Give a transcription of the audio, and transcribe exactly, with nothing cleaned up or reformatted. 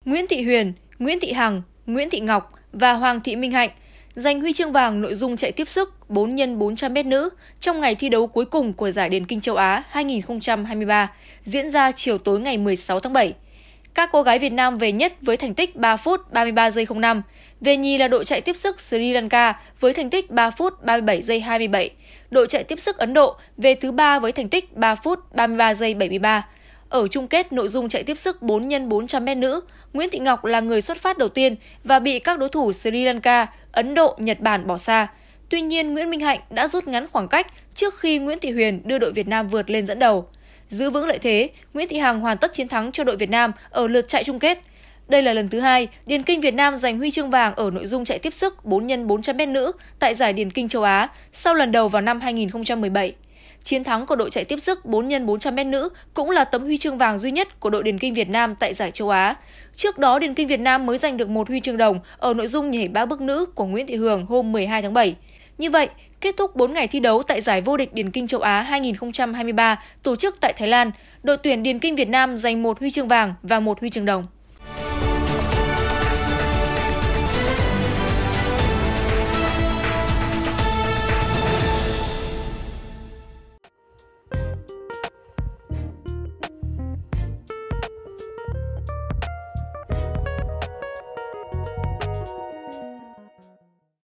Nguyễn Thị Huyền, Nguyễn Thị Hằng, Nguyễn Thị Ngọc và Hoàng Thị Minh Hạnh giành huy chương vàng nội dung chạy tiếp sức bốn nhân bốn trăm mét nữ trong ngày thi đấu cuối cùng của giải điền kinh châu Á hai nghìn không trăm hai mươi ba, diễn ra chiều tối ngày mười sáu tháng bảy. Các cô gái Việt Nam về nhất với thành tích ba phút ba mươi ba giây không năm, về nhì là đội chạy tiếp sức Sri Lanka với thành tích ba phút ba mươi bảy giây hai mươi bảy, đội chạy tiếp sức Ấn Độ về thứ ba với thành tích ba phút ba mươi ba giây bảy mươi ba. Ở chung kết nội dung chạy tiếp sức bốn nhân bốn trăm mét nữ, Nguyễn Thị Ngọc là người xuất phát đầu tiên và bị các đối thủ Sri Lanka, Ấn Độ, Nhật Bản bỏ xa. Tuy nhiên, Nguyễn Minh Hạnh đã rút ngắn khoảng cách trước khi Nguyễn Thị Huyền đưa đội Việt Nam vượt lên dẫn đầu. Giữ vững lợi thế, Nguyễn Thị Hằng hoàn tất chiến thắng cho đội Việt Nam ở lượt chạy chung kết. Đây là lần thứ hai điền kinh Việt Nam giành huy chương vàng ở nội dung chạy tiếp sức bốn nhân bốn trăm mét nữ tại giải điền kinh châu Á sau lần đầu vào năm hai nghìn không trăm mười bảy. Chiến thắng của đội chạy tiếp sức bốn nhân bốn trăm mét nữ cũng là tấm huy chương vàng duy nhất của đội điền kinh Việt Nam tại giải châu Á. Trước đó, điền kinh Việt Nam mới giành được một huy chương đồng ở nội dung nhảy ba bước nữ của Nguyễn Thị Hường hôm mười hai tháng bảy. Như vậy, kết thúc bốn ngày thi đấu tại giải vô địch điền kinh châu Á hai nghìn không trăm hai mươi ba tổ chức tại Thái Lan, đội tuyển điền kinh Việt Nam giành một huy chương vàng và một huy chương đồng.